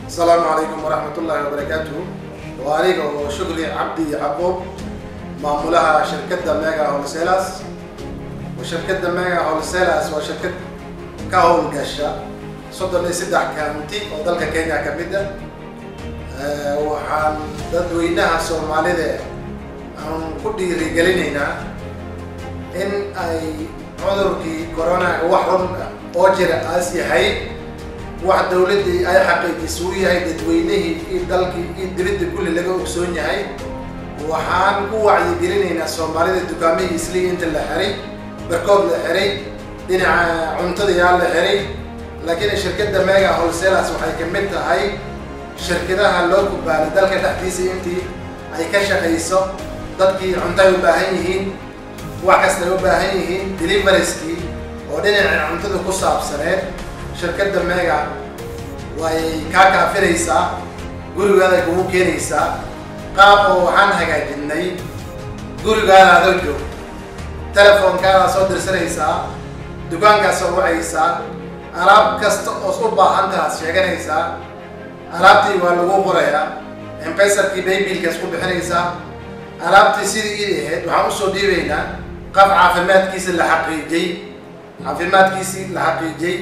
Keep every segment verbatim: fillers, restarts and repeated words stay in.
السلام عليكم ورحمة الله وبركاته. وعليكم شكري عبدي يعقوب معمولها شركة ميجا هولسيلاس. وشركة ميجا هولسيلاس وشركة كهول قشة صدر لي سدح كامتي وضلك كينيا كمدة أه وحان ددوينها سومالي ده عن كل رجالين هنا إن أي عذر كي كورونا وحرم أوجر آسيا هاي واحد دولتي أي حقيقي سوريا هاي ددوينه دلك يدرد كل اللي جو سونيا هاي وحان قوة يجرين هنا سومالي ده دكامي إسلي أنت اللي حري بركوب الحري دين عنتدي على الحري لكن الشركة ميجا هولسيلاس waxay kamid tahay shirkadaha loo gudbaa dalka dhexdiisa intii ay ka shaqeyso dadkii cunto u baahan yihiin wax kasta u baahan yihiin deliveries-kii oo dhinaca cuntada ku saabsaneed shirkadda mega way ka kaafiraysaa gurigaada kugu keenaysaa qaab oo waxaan hagaajinay gurigaada aad joogto telefoonkaada soo dirsanaysaa dukaanka soo wacaysaa alaab kasta oo u baahan tahay sheeganaysaa alaabtii waa lagu qorayaa M-Pesa-kii baybilka isku bixinaysaa alaabtii sidii ii ahayd waxaan u soo dhiibaynaa qaf caafimaadkiisa la xaqiijiyay caafimaadkiisa la xaqiijiyay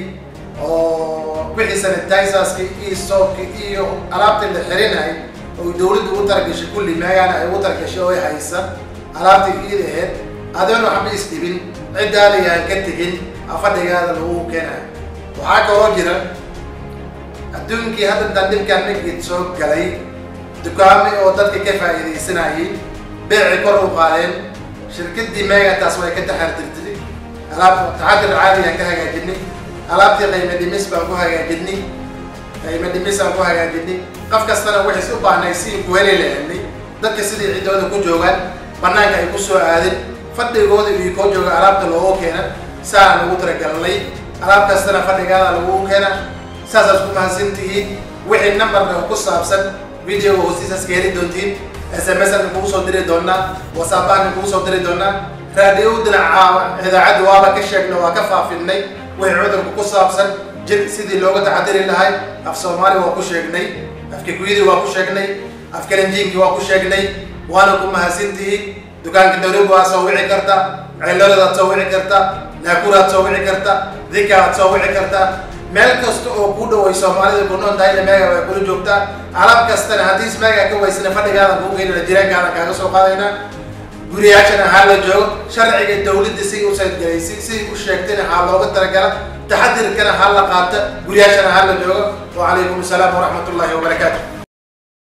oo wixii sanitizers-kii iyo soapkii iyo alaabtii la xirinay oo dawladdu u targashay kulli meegana ay u targashay oo ay haysa alaabtii ii ahayd adoon waxba isdhibin cidaada yaan ka tegin afadhigaada lagu keenayo waxaa kaloo jira adduunkii hadda intaan dhibkaan nagid soo galay dukaami oo dadka ka faa'iidaysanayay beeci kor u qaadeen shirkaddii mega taas way ka taxartirtay alaab taxadir caadi aan ka hagaajinay alaabtii qiimo dhimis baan ku hagaajinay qiimo dhimis aan ku hagaajinay qof kastana wixii u baahnay si ku heli lahaynay dadka sidii cidooda ku joogaan banaanka ay ku soo aadin fadhigooda iyo ko jooga alaabta loo keenay saan ugu talagalnay alaab kastana fadhigaada lagu keena saasas ku mahadsantihiin wixii numberka ku saabsan video hoostiisa geeri doontiin S M S-ka kugu soo diri doonaa WhatsApp-ka kugu soo diri doonaa radio dhinaca idaacad waaba ka sheegnay waa ka faafinay wixii cudurku ku saabsan jir sidii looga taxadiri lahay af Soomaali waa ku sheegnay afka Kuwait waa ku sheegnay af Kalenjinki waa ku sheegnay waana ku mahadsantihiin dukaanka Nairobi waa soo wici karta ceelada soo wici karta naakura soo wici karta dika soo wici karta meel kasta oo ku dhaw Soomaalida ku nool tahay mega way ku joogtaa alaab kasta hadii mega ka waysana fadhigaada ku geeyna jiraankaaga kaaga soo qaadayna guriyaashana hal la joogo sharciga dawladda si uu sayid galaysi si uu sheegtayna hal looga talagalay taxadirkana hal la qaata guriyaashana hal la joogo wa alaykum asalaam wa rahmatullahi wa barakatuh.